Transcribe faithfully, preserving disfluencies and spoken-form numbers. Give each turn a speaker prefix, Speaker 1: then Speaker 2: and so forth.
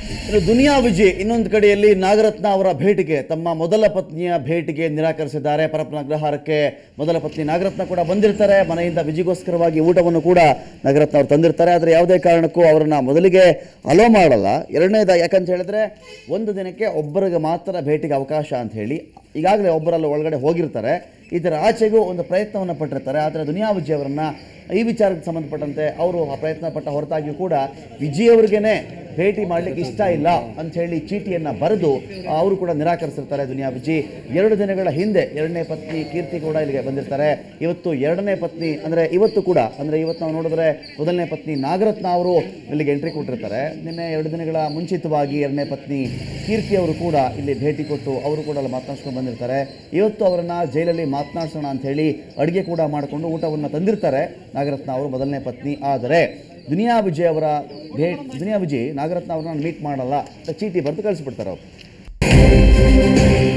Speaker 1: ಇನ್ನು ದುನಿಯಾ ವಿಜಿ ಇನ್ನೊಂದು ಕಡೆಯಲ್ಲಿ ನಾಗರತ್ನ ಅವರ ಭೇಟಿಗೆ ತಮ್ಮ ಮೊದಲ ಪತ್ನಿಯ ಭೇಟಿಗೆ ನಿರಾಕರಿಸಿದ್ದಾರೆ. ಪರಪ್ಪನ ಅಗ್ರಹಾರಕ್ಕೆ ಮೊದಲ ಪತ್ನಿ ನಾಗರತ್ನ ಕೂಡ ಬಂದಿರ್ತಾರೆ. ಮನೆಯಿಂದ ವಿಜಿಗೋಸ್ಕರವಾಗಿ ಊಟವನ್ನು ಕೂಡ ನಾಗರತ್ನ ಅವರು ತಂದಿರ್ತಾರೆ. ಆದರೆ ಯಾವುದೇ ಕಾರಣಕ್ಕೂ ಅವರನ್ನು ಮೊದಲಿಗೆ ಅಲೋ ಮಾಡಲ್ಲ. ಎರಡನೇದಾಗಿ ಯಾಕಂತ ಹೇಳಿದ್ರೆ ಒಂದು ದಿನಕ್ಕೆ ಒಬ್ಬರಿಗೆ ಮಾತ್ರ ಭೇಟಿಗೆ ಅವಕಾಶ ಅಂತ ಹೇಳಿ ಈಗಾಗಲೇ ಒಬ್ಬರಲ್ಲಿ ಒಳಗಡೆ ಹೋಗಿರ್ತಾರೆ. ಇದರ ಆಚೆಗೂ ಒಂದು ಪ್ರಯತ್ನವನ್ನು ಪಟ್ಟಿರ್ತಾರೆ. ಆದರೆ ದುನಿಯಾ ವಿಜಿ ಅವರನ್ನು ಈ ವಿಚಾರಕ್ಕೆ ಸಂಬಂಧಪಟ್ಟಂತೆ ಅವರು ಆ ಪ್ರಯತ್ನ ಪಟ್ಟ ಹೊರತಾಗಿಯೂ ಕೂಡ ವಿಜಯ್ ಅವ್ರಿಗೇನೆ ಭೇಟಿ ಮಾಡಲಿಕ್ಕೆ ಇಷ್ಟ ಇಲ್ಲ ಅಂಥೇಳಿ ಚೀಟಿಯನ್ನು ಬರೆದು ಅವರು ಕೂಡ ನಿರಾಕರಿಸಿರ್ತಾರೆ. ದುನಿಯಾ ವಿಜಿ ಎರಡು ದಿನಗಳ ಹಿಂದೆ ಎರಡನೇ ಪತ್ನಿ ಕೀರ್ತಿ ಕೂಡ ಇಲ್ಲಿಗೆ ಬಂದಿರ್ತಾರೆ. ಇವತ್ತು ಎರಡನೇ ಪತ್ನಿ ಅಂದರೆ ಇವತ್ತು ಕೂಡ ಅಂದರೆ ಇವತ್ತು ನಾವು ನೋಡಿದ್ರೆ ಮೊದಲನೇ ಪತ್ನಿ ನಾಗರತ್ನ ಅವರು ಇಲ್ಲಿಗೆ ಎಂಟ್ರಿ ಕೊಟ್ಟಿರ್ತಾರೆ. ನಿನ್ನೆ ಎರಡು ದಿನಗಳ ಮುಂಚಿತವಾಗಿ ಎರಡನೇ ಪತ್ನಿ ಕೀರ್ತಿ ಅವರು ಕೂಡ ಇಲ್ಲಿ ಭೇಟಿ ಕೊಟ್ಟು ಅವರು ಕೂಡ ಅಲ್ಲಿ ಮಾತನಾಡ್ಸ್ಕೊಂಡು ಬಂದಿರ್ತಾರೆ. ಇವತ್ತು ಅವರನ್ನು ಜೈಲಲ್ಲಿ ಮಾತನಾಡ್ಸೋಣ ಅಂಥೇಳಿ ಅಡುಗೆ ಕೂಡ ಮಾಡಿಕೊಂಡು ಊಟವನ್ನು ತಂದಿರ್ತಾರೆ ನಾಗರತ್ನ ಅವರು ಮೊದಲನೇ ಪತ್ನಿ. ಆದರೆ ದುನಿಯಾ ವಿಜಯ್ ಅವರ ಭೇಟಿ ದುನಿಯಾ ವಿಜಯ್ ನಾಗರತ್ನ ಅವ್ರನ್ನ ಮೀಟ್ ಮಾಡಲ್ಲ, ಚೀಟಿ ಬರೆದು ಕಳಿಸ್ಬಿಡ್ತಾರೆ ಅವರು.